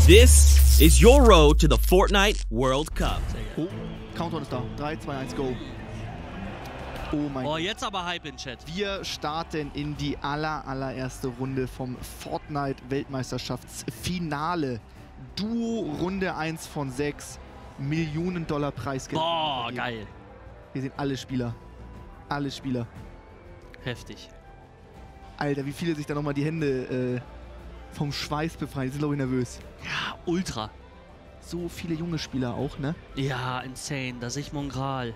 This is your road to the Fortnite World Cup. Oh, Countdown ist da. 3, 2, 1, go. Oh mein Gott. Oh, jetzt aber Hype in Chat. Wir starten in die allererste Runde vom Fortnite-Weltmeisterschaftsfinale. Duo Runde 1 von 6. Millionen Dollar Preisgeld. Boah, geil. Wir sehen alle Spieler. Alle Spieler. Heftig. Alter, wie viele sich da nochmal die Hände vom Schweiß befreien. Die sind, glaube ich, nervös. Ja, ultra. So viele junge Spieler auch, ne? Ja, insane. Da sehe ich Mongral.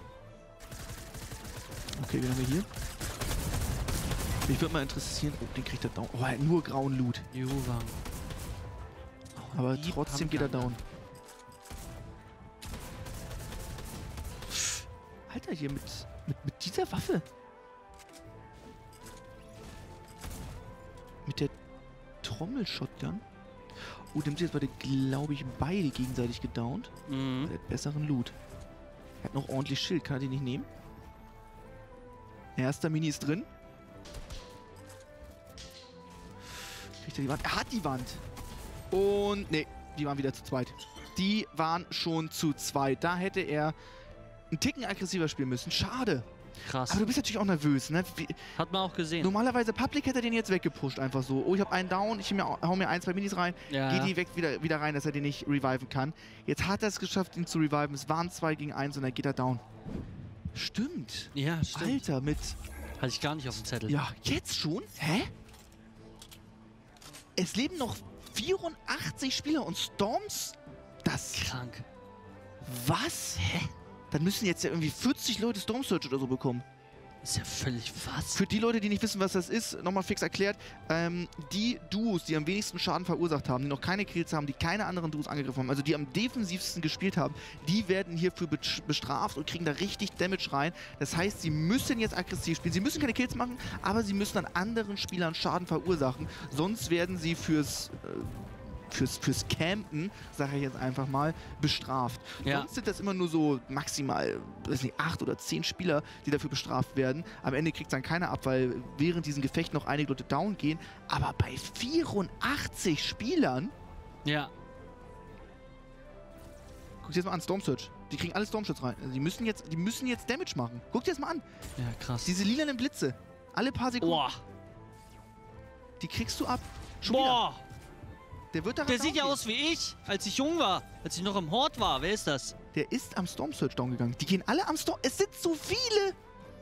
Okay, wen haben wir hier? Mich würde mal interessieren. Oh, den kriegt er down. Oh, er hat nur grauen Loot. Juwang. Aber trotzdem geht er down. Alter, hier mit dieser Waffe. Mit der Trommel-Shotgun. Oh, dem sind jetzt beide, glaube ich, beide gegenseitig gedownt. Mhm. Der hat besseren Loot. Er hat noch ordentlich Schild. Kann er den nicht nehmen? Erster Mini ist drin. Kriegt er die Wand? Er hat die Wand. Und, nee, die waren wieder zu zweit. Die waren schon zu zweit. Da hätte er einen Ticken aggressiver spielen müssen. Schade. Krass. Aber du bist natürlich auch nervös, ne? Hat man auch gesehen. Normalerweise Public hätte er den jetzt weggepusht, einfach so. Oh, ich habe einen down, hau mir 1, 2 Minis rein, Ja. geh die weg wieder rein, dass er den nicht reviven kann. Jetzt hat er es geschafft, ihn zu reviven. Es waren 2 gegen 1 und dann geht er down. Stimmt. Ja, stimmt. Alter, mit... Hatte ich gar nicht auf dem Zettel. Ja, jetzt schon? Hä? Es leben noch 84 Spieler und Storms... Das... Krank. Was? Hä? Dann müssen jetzt ja irgendwie 40 Leute Storm Surge oder so bekommen. Ist ja völlig was. Für die Leute, die nicht wissen, was das ist, nochmal fix erklärt. Die Duos, die am wenigsten Schaden verursacht haben, die noch keine Kills haben, die keine anderen Duos angegriffen haben, also die am defensivsten gespielt haben, die werden hierfür bestraft und kriegen da richtig Damage rein. Das heißt, sie müssen jetzt aggressiv spielen. Sie müssen keine Kills machen, aber sie müssen an anderen Spielern Schaden verursachen. Sonst werden sie fürs Campen, sage ich jetzt einfach mal, bestraft. Ja. Sonst sind das immer nur so maximal, weiß nicht, 8 oder 10 Spieler, die dafür bestraft werden. Am Ende kriegt es dann keiner ab, weil während diesem Gefecht noch einige Leute down gehen. Aber bei 84 Spielern... Ja. Guck dir das mal an, Storm Surge. Die kriegen alle Storm Surge rein. Also die müssen jetzt Damage machen. Guck dir das mal an. Ja, krass. Diese lilanen Blitze. Alle paar Sekunden. Boah. Die kriegst du ab. Schon Boah. wieder. Der wird daran Der sieht ja down aus wie ich, als ich jung war. Als ich noch im Hort war. Wer ist das? gehen. Der ist am Storm Surge down gegangen. Die gehen alle am Storm... Es sind so viele!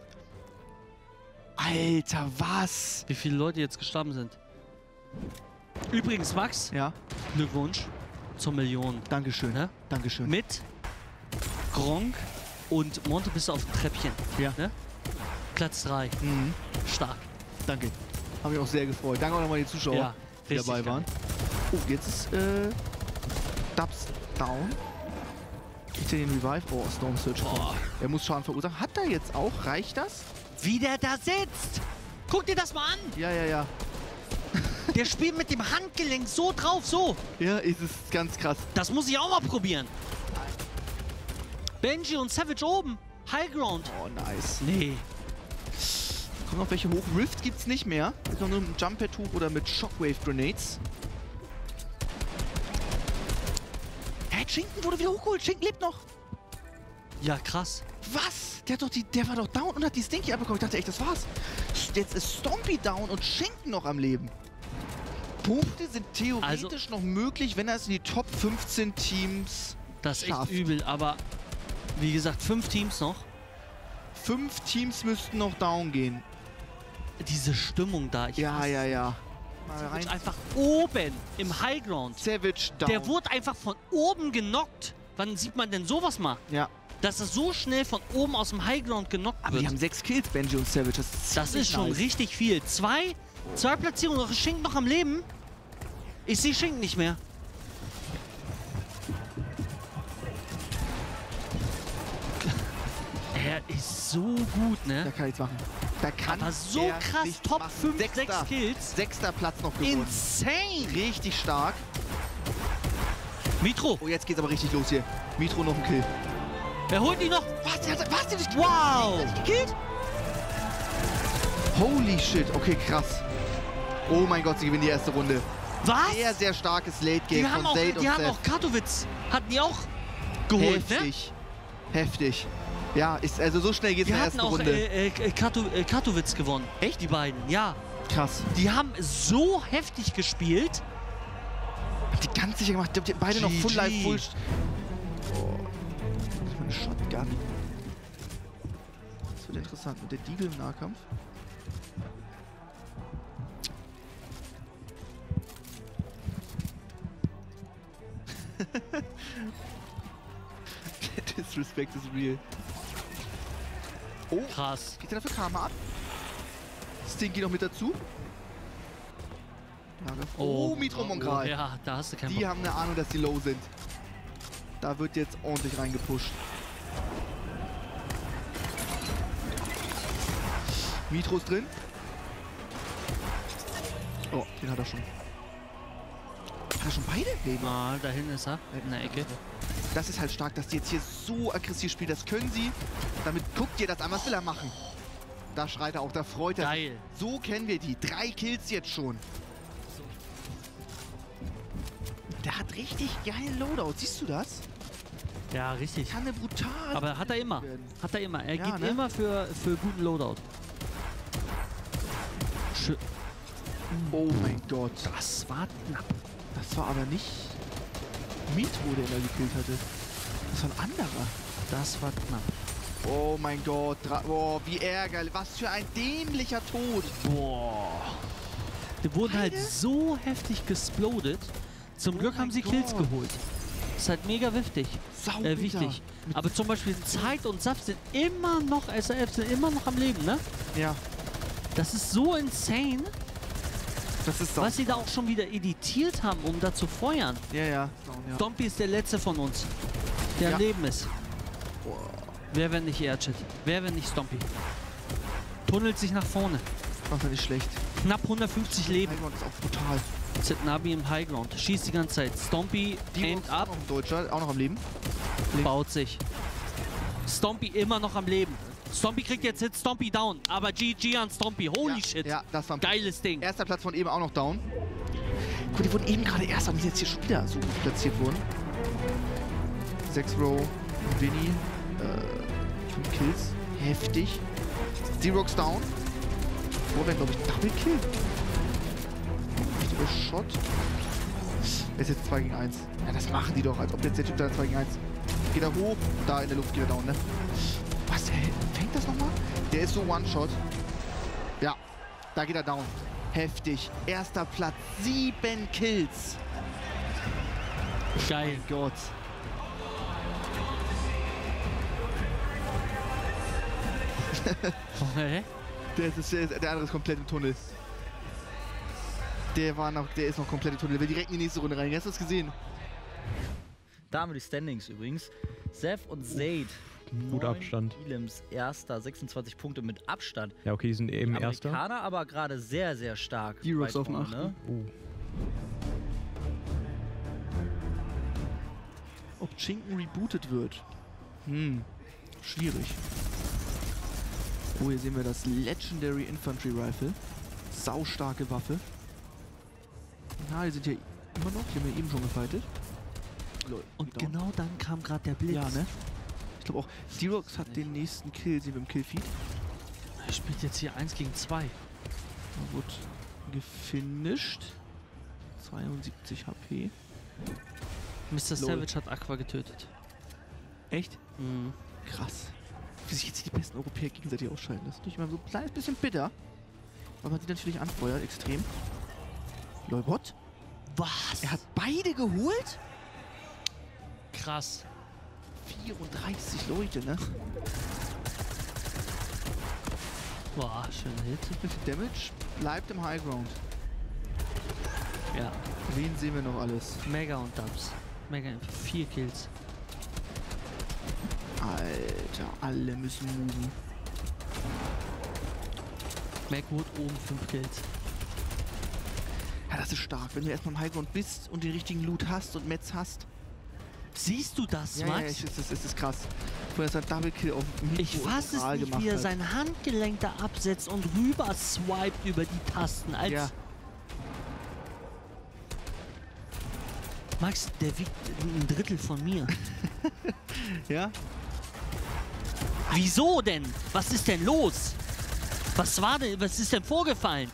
Alter, was? Wie viele Leute jetzt gestorben sind. Übrigens, Max, Ja, Glückwunsch zur Million. dankeschön. Ne? Dankeschön. Mit Gronk und Monte bist du auf dem Treppchen. Ja. Ne? Platz 3. Mhm. Stark. Danke. Habe mich auch sehr gefreut. Danke auch nochmal die Zuschauer, Ja, die richtig dabei geil. waren. Oh, jetzt ist Dubs down. Kriegt er den Revive? Oh, Storm Surge. Boah. Er muss Schaden verursachen. Hat er jetzt auch? Reicht das? Wie der da sitzt! Guck dir das mal an! Ja. Der spielt mit dem Handgelenk so drauf, so! Ja, es ist ganz krass. Das muss ich auch mal probieren. Benji und Savage oben. Highground. Oh, nice. Nee. Kommen noch welche hoch. Rift gibt's nicht mehr. Jetzt noch nur mit Jump-Pad-Tuch oder mit Shockwave-Grenades. Hey, Schinken wurde wieder hochgeholt. Schinken lebt noch. Ja, krass. Was? Der war doch down und hat die Stinky abbekommen. Ich dachte echt, das war's. Jetzt ist Stompy down und Schinken noch am Leben. Punkte sind theoretisch noch möglich, wenn er es in die Top 15 Teams Das ist echt schafft. übel, aber wie gesagt, 5 Teams noch. 5 Teams müssten noch down gehen. Diese Stimmung da. Ich Ja. Mal rein. einfach oben im Highground. Savage down. Der wurde einfach von oben genockt. Wann sieht man denn sowas mal? Ja. Dass er so schnell von oben aus dem Highground genockt Aber wird. die haben 6 Kills, Benji und Savage. Das Das ziemlich ist schon nice. richtig viel. Zwei Platzierungen, noch Schinken noch am Leben. Ich sehe Schinken nicht mehr. Er ist so gut, Da ne? kann nichts machen. Da kann Aber so der krass, nichts Top machen. 5, 6 Kills. 6. Platz noch gewonnen. Insane! Richtig stark. Mitro, Oh, jetzt geht's aber richtig los hier. Mitro noch ein Kill. er holt ihn noch. Was? Der hat nicht Wow! gekillt? Holy shit. Okay, krass. Oh mein Gott, sie gewinnen die erste Runde. Was? Sehr, sehr starkes Late-Game von Zayt und Die haben Seth. auch Katowice. Hatten die auch geholt, ne? Heftig. Heftig. Ja, also so schnell geht's Die in der hatten ersten auch Runde. Katowice gewonnen. Echt? Die beiden, ja. Krass. Die haben so heftig gespielt. Die ganz sicher gemacht. Die haben beide noch Full GG. Life, Full... Oh. Das war eine Shotgun. Das wird interessant mit der Deagle im Nahkampf. Disrespect is real. Oh, Krass. geht der dafür Karma ab? Stinky noch mit dazu. Oh, Mitro Monkral. Ja, da hast du keinen Die Bock. haben eine Ahnung, dass die low sind. Da wird jetzt ordentlich reingepusht. Mitro ist drin. Oh, den hat er schon. Hat er schon beide? Nee, Ah, da hinten ist er. In der Ecke. das ist halt stark, dass die jetzt hier so aggressiv spielen. Das können sie. Damit guckt ihr das an. Was will er machen? Da schreit er auch, da freut er sich. Geil. So kennen wir die. 3 Kills jetzt schon. Der hat richtig geile Loadout. Siehst du das? Ja, richtig. Kann eine brutal. Aber hat er immer. werden. Hat er immer. Er Ja, geht ne? immer für guten Loadout. Oh mein Gott. Das war knapp. Das war aber nicht Mitro, der da gekillt hatte. Das war ein anderer. Das war knapp. Oh mein Gott. Oh, wie ärgerlich. Was für ein dämlicher Tod. Boah. Die wurden halt Beide? so heftig gesplodet. Zum Oh Glück haben mein sie Kills Gott. geholt. Ist halt mega wichtig. Wichtig. Aber zum Beispiel Zeit und Saft sind immer noch, SRF sind immer noch am Leben, ne? Ja, Das ist so insane, das ist sau. was sie da auch schon wieder editiert haben, um da zu feuern. Ja, ja. Ja. Stompy ist der letzte von uns, der Ja. am Leben ist. Boah. Wer, wenn nicht Airchit? Wer, wenn nicht Stompy? Tunnelt sich nach vorne. Macht er nicht schlecht. Knapp 150 Leben. Taiwan ist auch brutal. Zitnabi im Highground. Schießt die ganze Zeit. Stompy aimt Auch ab, noch ein Deutscher, auch noch am Leben. baut sich. Stompy immer noch am Leben. Stompy kriegt jetzt Hit, Stompy down. Aber GG an Stompy. Holy Ja, shit. Ja, das war ein Geiles Ding. erster Platz von eben auch noch down. Guck, die wurden eben gerade erst, aber die jetzt hier schon wieder so gut platziert wurden. 6 Row, Vinny, 5 Kills, heftig. D-Rocks down. Wo wäre, glaube ich, Double Kill? Richtiger Shot. Er ist jetzt 2 gegen 1. Ja, das machen die doch, als ob jetzt der Typ da 2 gegen 1. Geht er hoch, da in der Luft geht er down, ne? Was, der fängt das nochmal? Der ist so One-Shot. Ja, da geht er down. Heftig. Erster Platz, 7 Kills. Geil. Mein Gott. Okay. Der andere ist komplett im Tunnel. Der ist noch komplett im Tunnel. Der will direkt in die nächste Runde rein. Hast du das gesehen? Da haben wir die Standings übrigens. Seth und Zayt. Gut 9 Abstand. Elims erster, 26 Punkte mit Abstand. Ja, okay, die sind eben Die Erster. Amerikaner aber gerade sehr, sehr stark. D-Rocks weit auf dem vorne, ne? Ob Chinken rebootet wird? Schwierig. Oh, hier sehen wir das Legendary Infantry Rifle. Saustarke Waffe. Na, die sind ja immer noch. Die haben wir eben schon gefightet. Lol, Und down. genau dann kam gerade der Blitz. Ja, ne? Ich glaube auch, D-Rocks hat den nächsten Kill. Sehen wir im Killfeed. Er spielt jetzt hier 1 gegen 2. Er wurde gefinisht. 72 HP. Mr. Savage hat Aqua getötet. Echt? Mhm. Krass. Wie sich jetzt die besten Europäer gegenseitig ausschalten. Das ist natürlich immer so ein kleines bisschen bitter. Weil man die natürlich anfeuert, extrem. Lol, what? Was? Er hat beide geholt? Krass. 34 Leute, ne? Boah, schöner Hit. Damage bleibt im High Ground. Ja. Wen sehen wir noch alles? Mega und Dubs. Mega, 4 Kills. Alter, alle müssen moven. Macwood oben 5 Kills. Ja, das ist stark. Wenn du erstmal im High Ground bist und den richtigen Loot hast und Metz hast. Siehst du das, Ja, Max? ja, das ist krass. Vorher ist ein Double Kill auf Ich fasse es nicht, wie er sein Handgelenk da absetzt und rüber swiped über die Tasten. Als Ja. Max, der wiegt ein Drittel von mir. Ja? Wieso denn? Was ist denn los? Was ist denn vorgefallen?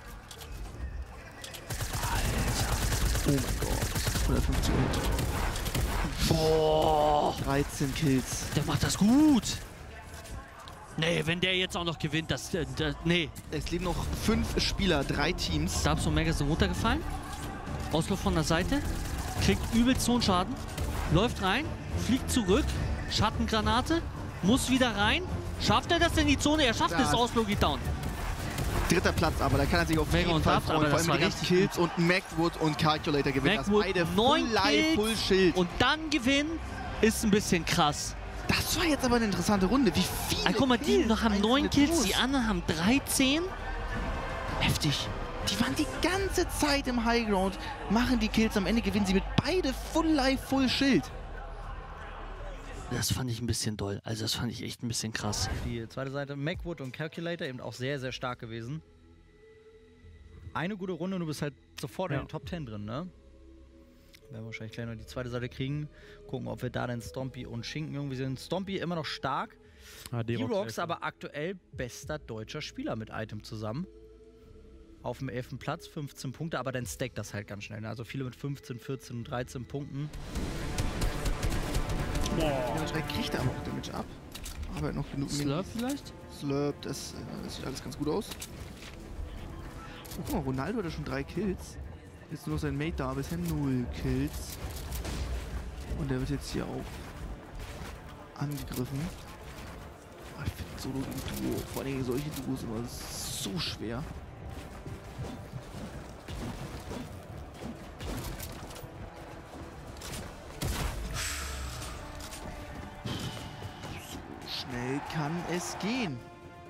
Oh mein Gott. 150 Ult. Boah, 13 Kills. der macht das gut. Nee, wenn der jetzt auch noch gewinnt, nee. Es leben noch 5 Spieler, 3 Teams. Da ist so Magazin runtergefallen. Auslauf von der Seite. Kriegt übelst hohen Schaden. Läuft rein. Fliegt zurück. Schattengranate. Muss wieder rein. Schafft er das in die Zone? Er schafft es. Oslo geht down. 3. Platz, aber da kann er sich auf Mega jeden Fall und freuen. aber Vor das allem war die ganzen richtig Kills und Macwood und Calculator gewinnen. Macwood, das beide 9 Full Life, Kills Full Schild. Und dann gewinnen ist ein bisschen krass. Das war jetzt aber eine interessante Runde. Wie viele Ah, guck mal, die Kills haben 9 einzelne Kills, Duos. die anderen haben 13. Heftig. Die waren die ganze Zeit im Highground, machen die Kills, am Ende gewinnen sie mit beide Full Life, Full Schild. Das fand ich ein bisschen doll. Also das fand ich echt ein bisschen krass. Die zweite Seite, Macwood und Calculator, eben auch sehr, sehr stark gewesen. Eine gute Runde und du bist halt sofort in den Top 10 drin, ne? Werden wir wahrscheinlich gleich noch die zweite Seite kriegen. Gucken, ob wir da dann Stompy und Schinken irgendwie sind. Stompy immer noch stark. D-Rocks aber aktuell bester deutscher Spieler mit Item zusammen. Auf dem 11. Platz, 15 Punkte, aber dann stackt das halt ganz schnell. Ne? Also viele mit 15, 14 und 13 Punkten. Ja, direkt kriegt er aber auch Damage ab. Aber noch genug Slurp vielleicht? Slurp, das sieht alles ganz gut aus. Oh, guck mal, Ronaldo hat ja schon 3 Kills. Jetzt nur noch sein Mate da, bisher 0 Kills. Und der wird jetzt hier auch angegriffen. Oh, ich finde Solo gegen Duo, vor allem solche Duos immer so schwer. So schnell kann es gehen.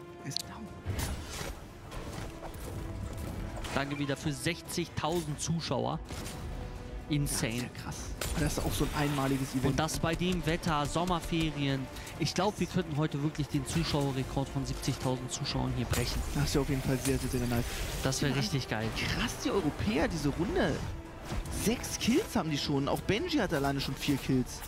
Danke wieder für 60.000 Zuschauer. Insane. Ja, krass. Das ist auch so ein einmaliges Event. Und das bei dem Wetter, Sommerferien. Ich glaube, wir könnten heute wirklich den Zuschauerrekord von 70.000 Zuschauern hier brechen. Das ist ja auf jeden Fall sehr, sehr, sehr nice. Das wäre richtig geil. Krass, die Europäer, diese Runde. 6 Kills haben die schon. Auch Benji hat alleine schon 4 Kills.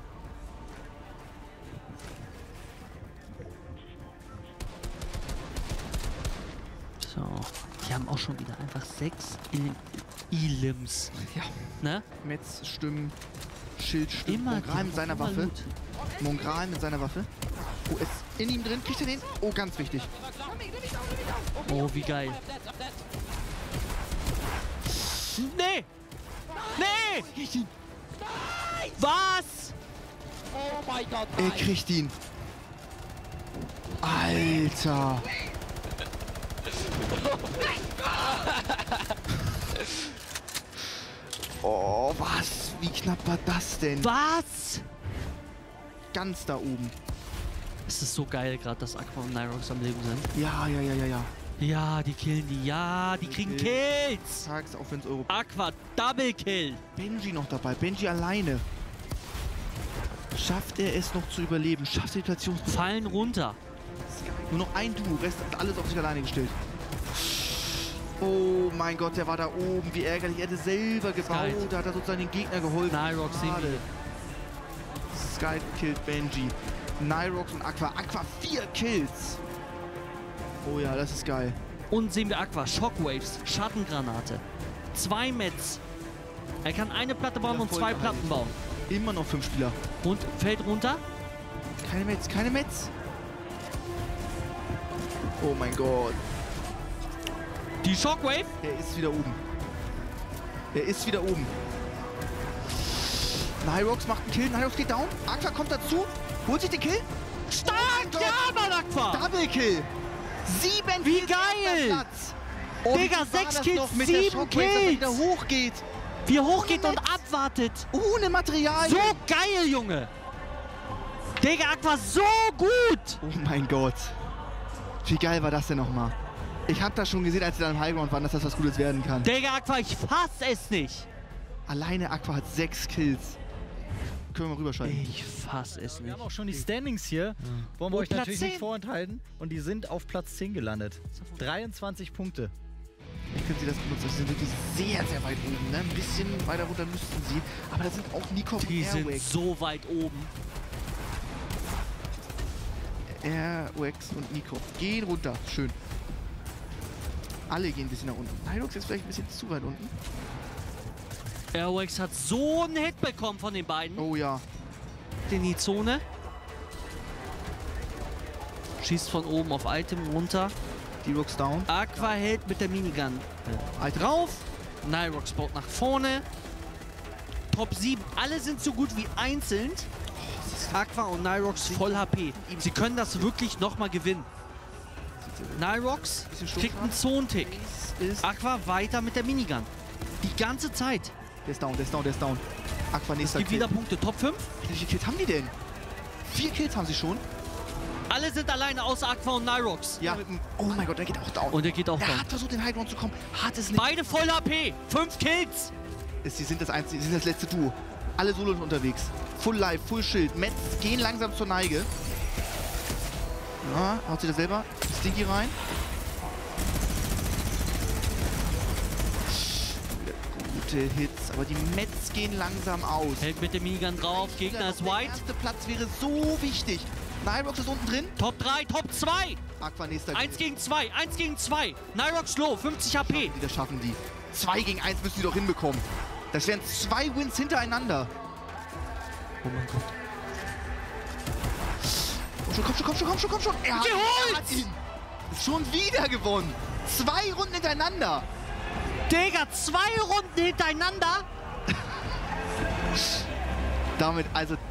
So. Die haben auch schon wieder einfach 6 Elims. Ja. Ne? Metz, Stimmen, Schild, Stimmen. Immer Mongral mit seiner Waffe. Loot. Mongral mit seiner Waffe. Oh, ist in ihm drin. Kriegt er den? Oh, ganz wichtig. Oh, wie geil. Nee! Nee! Was? Er kriegt ihn. Alter. Oh, was? Wie knapp war das denn? Was? Ganz da oben. Es ist so geil gerade, dass Aqua und Nyrox am Leben sind. Ja. Ja, die killen die. Ja, die kriegen Kills. Sag's auch, wenn's Euro. Aqua, Double Kill. Benji noch dabei. Benji alleine. Schafft er es noch zu überleben? Schafft die Situation. Fallen runter. Nur noch ein Duo. Rest hat alles auf sich alleine gestellt. Oh mein Gott, der war da oben. Wie ärgerlich. Er hätte selber gebaut. Da hat er sozusagen den Gegner geholfen. Nyrox sehen wir. Sky killt Benji. Nyrox und Aqua. Aqua 4 Kills. Oh ja, das ist geil. Und sehen wir Aqua. Shockwaves, Schattengranate. 2 Mets. Er kann eine Platte bauen und 2 Platten bauen. Immer noch 5 Spieler. Und fällt runter. Keine Mets, keine Mets. Oh mein Gott. Die Shockwave. Er ist wieder oben. Er ist wieder oben. Nyrox macht einen Kill. Nyrox geht down. Aqua kommt dazu. Holt sich den Kill. Stark! Ja, Mann, Aqua! Double Kill. 7 Wie Kills geil! auf Platz. Und Digga, wie war 6 das Kills, noch mit der 7 Shockwave, dass er Kills! wieder hochgeht. Wie er hochgeht und abwartet. Ohne Material. So geil, Junge. Digga, Aqua, so gut. Oh mein Gott. Wie geil war das denn nochmal? Ich hab das schon gesehen, als sie da im Highground waren, dass das was Gutes werden kann. Digga, Aqua, ich fass es nicht. Alleine Aqua hat 6 Kills. Können wir mal rüberschalten. Ich fass es Wir nicht. haben auch schon die Standings hier. Wollen wir Oh, euch Platz natürlich 10. nicht vorenthalten. Und die sind auf Platz 10 gelandet. 23 Punkte. Wie können sie das benutzen? Sie sind wirklich sehr, sehr weit oben. Ne? Ein bisschen weiter runter müssten sie. Aber da sind auch Nico und Die sind Airwax. so weit oben. Airwax und Nico gehen runter. Schön. Alle gehen ein bisschen nach unten. Nirox ist vielleicht ein bisschen zu weit unten. Airwax hat so einen Hit bekommen von den beiden. Oh ja. In die Zone. Schießt von oben auf Item runter. D-Rox down. Aqua hält mit der Minigun drauf. Nirox baut nach vorne. Top 7. Alle sind so gut wie einzeln. Aqua und Nirox voll HP. Sie können das wirklich nochmal gewinnen. Nirox kriegt einen Zonentick. Aqua weiter mit der Minigun. Die ganze Zeit. Der ist down, der ist down, der ist down. Aqua Es nächster gibt Kill. wieder Punkte. Top 5. Wie viele Kills haben die denn? 4 Kills haben sie schon. Alle sind alleine außer Aqua und Nirox. Ja. Oh mein Gott, der geht auch down. Und er geht auch Er down. hat versucht, den Highground zu kommen. Hat es nicht. Beide voll HP. 5 Kills. Sie sind das letzte Duo. Alle Solos unterwegs. Full Life, Full Schild. Mets gehen langsam zur Neige. Ja, haut sich das selber. Stinky rein. Gute Hits, aber die Mets gehen langsam aus. Hält mit dem Minigun drauf. Gegner ist Der white. erste Platz wäre so wichtig. Nirox ist unten drin. Top 3, Top 2. Aqua nächster 1 gegen 2, 1 gegen 2. Nirox low, 50 HP. Das schaffen die. 2 gegen 1 müssen die doch hinbekommen. Das wären 2 Wins hintereinander. Oh mein Gott. Komm schon. Er hat ihn. Schon wieder gewonnen. 2 Runden hintereinander. Digga, 2 Runden hintereinander. Damit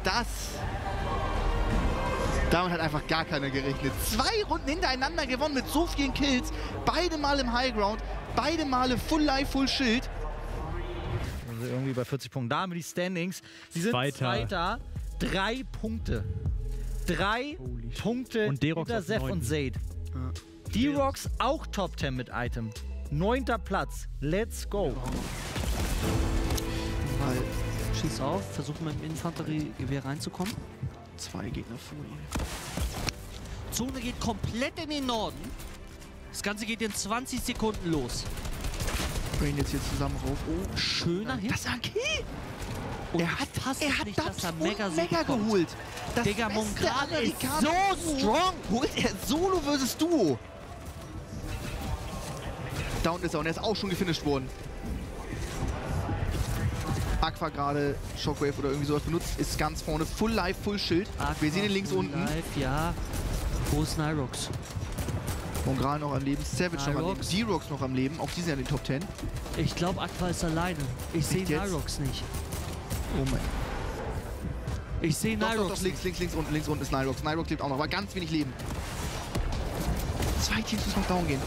hat einfach gar keiner gerechnet. 2 Runden hintereinander gewonnen mit so vielen Kills. Beide Mal im Highground. Beide Male Full Life, Full Schild. Also irgendwie bei 40 Punkten. Da haben wir die Standings. Sie sind Zweiter. 3 Punkte. 3 Punkte Und D-Rox hinter auf Seth 9. und Zaid. D-Rox auch Top 10 mit Item. 9. Platz. Let's go. Weil Schieß auf, versuchen mit dem Infanteriegewehr reinzukommen. 2 Gegner vor ihm. Zone geht komplett in den Norden. Das Ganze geht in 20 Sekunden los. Brain jetzt hier zusammen rauf. Oh, Schöner Hit. das ist ein Kill. Und Er hat nicht, Dubs dass er und Mega, Mega geholt. Das Digga, beste Mongrel ist Amerikaner-Duo so strong. Holt er Solo versus Duo. Down ist er und er ist auch schon gefinisht worden. Aqua gerade Shockwave oder irgendwie sowas benutzt, ist ganz vorne. Full Life, Full Schild. Wir sehen ihn links unten. Live, ja. Wo ist Nirox? Mongrel noch am Leben, Savage noch am Leben, Nirox. D-Rox noch am Leben. Auch die sind ja in den Top 10. Ich glaube, Aqua ist alleine. Ich sehe jetzt? Nirox nicht. Oh mein. Ich sehe Doch, Nirox nicht. links unten ist Nirox. Nirox lebt auch noch, aber ganz wenig Leben. 2 Teams müssen noch down gehen.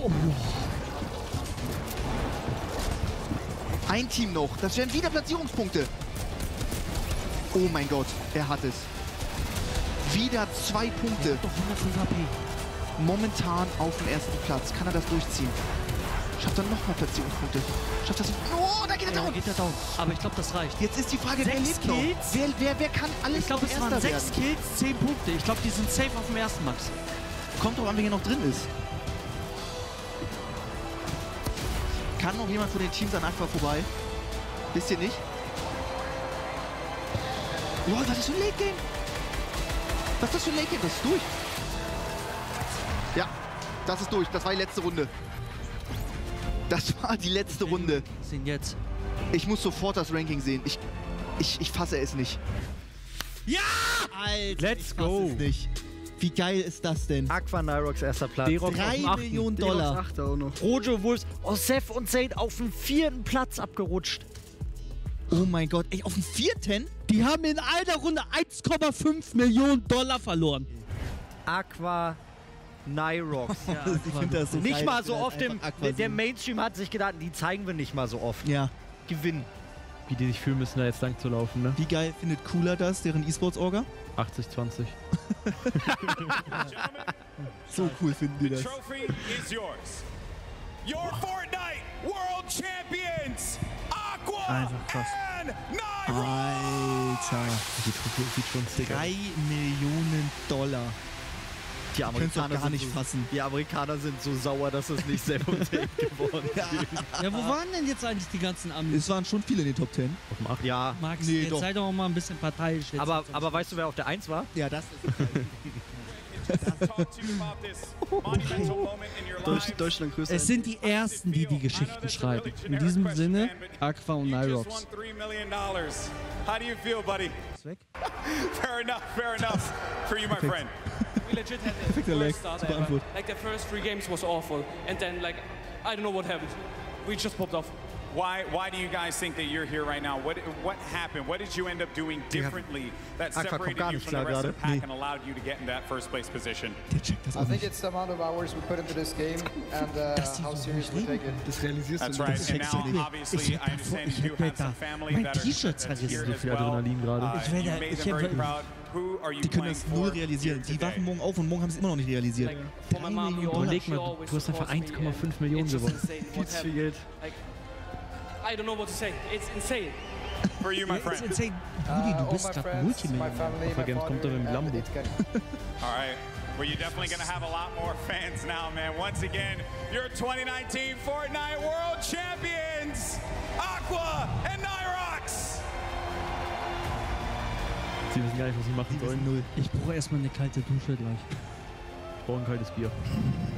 Ein Team noch. Das wären wieder Platzierungspunkte. Oh mein Gott, er hat es. Wieder 2 Punkte. Doch 105 HP. Momentan auf dem ersten Platz. Kann er das durchziehen? Schafft er nochmal Platzierungspunkte? Schafft das? Oh, da geht er Ja, down. geht er down. Aber ich glaube, das reicht. Jetzt ist die Frage, wer 6 lebt noch? Kills? Wer kann alles Ich glaube, noch es waren Erster 6 werden? Kills, 10 Punkte. Ich glaube, die sind safe auf dem ersten, Max. Kommt drauf an, wer hier noch drin ist. Kann noch jemand von den Teams an Aqua vorbei? Wisst ihr nicht? Lol, was ist das für ein Late Game? Was ist das für ein Late Game? Das ist durch. Ja, das ist durch. Das war die letzte Runde. Das war die letzte Runde. Sind jetzt. Ich muss sofort das Ranking sehen. Ich fasse es nicht. Ja! Alter, Let's ich fass go. es nicht. Wie geil ist das denn? Aqua Nirox erster Platz. D-Rox auf 3 dem 8. Millionen Dollar. Rojo Wolves, Seth und Zaid auf den 4. Platz abgerutscht. Oh mein Gott, ey, auf dem 4. Die haben in einer Runde 1,5 Millionen Dollar verloren. Aqua Nirox. Ich finde das so Nicht geil, mal dass so wir das oft einfach Aqua der sehen. Mainstream hat sich gedacht, die zeigen wir nicht mal so oft. Ja. Gewinnen. Wie die sich fühlen müssen, da jetzt lang zu laufen, ne? Wie geil findet Cooler das, deren E-Sports-Orga? 80-20. So cool finden die das. Trophy is yours. Your Fortnite World Champions, Aqua Einfach krass. and Nirox! Alter. Die Trophäe sieht schon sick 3 Millionen Dollar. Die Kannst du auch gar nicht fassen. Die Amerikaner sind so sauer, dass es nicht Sam und Dave geworden ist. Ja, wo waren denn jetzt eigentlich die ganzen Amis? Es waren schon viele in den Top 10. Auf dem 8. Ja, Max, Nee, jetzt doch. sei doch mal ein bisschen parteiisch. Jetzt aber weißt du, wer auf der 1 war? Ja, das ist Talk to you about this monumental moment in your lives. Deutschland größer. Es sind die Ersten, die die Geschichten schreiben. In diesem Sinne, Aqua und You just Nyrox. won $3 million. How do you feel, buddy? Ist weg. Fair enough for you, my friend. We legit had the Perfekter Leg. worst start Super ever. Antwort. Like the first 3 games was awful, and then like I don't know what happened. We just popped off. Why do you guys think that you're here right now? What happened? What did you end up doing differently that Aqua kommt separated gar you nicht from the klar rest of the gerade. pack and allowed you to get in that first place position? Der checkt das I auch think nicht. it's the amount of hours we put into this game and how serious we take it. Das realisierst That's du right. nicht. And checkst du now, nicht. obviously, Ich I hab understand davor- you ich have hab some da family mein that are T-Shirt that's zerrissen. here So as viel well. Adrenalin gerade. Ich werde- You made ich them very hab- proud. Who are you Die können playing das null for realisieren. here Die wachen today? morgen auf und morgen haben sie es immer noch nicht realisiert. Like for my mom, you Überleg she mal, always du hast einfach supports me, 1,5 and Millionen it's just gewonnen. insane Viel what zu viel happened. Geld. Like I don't know what to say. It's insane. For you, my Ja, ist friend. insane. Brudi, du all bist my gerade friends, my Multimillionär. family, Auf my der Games kommt er father, mit dem and Lambo. it's getting All right. Well, you're definitely going to have a lot more fans now, man. Once again, your 2019 Fortnite World Champions, Aqua and Nyrox. Sie wissen gar nicht, was sie machen Die wissen sollen. null. Ich brauche erstmal eine kalte Dusche gleich. Ich brauche ein kaltes Bier.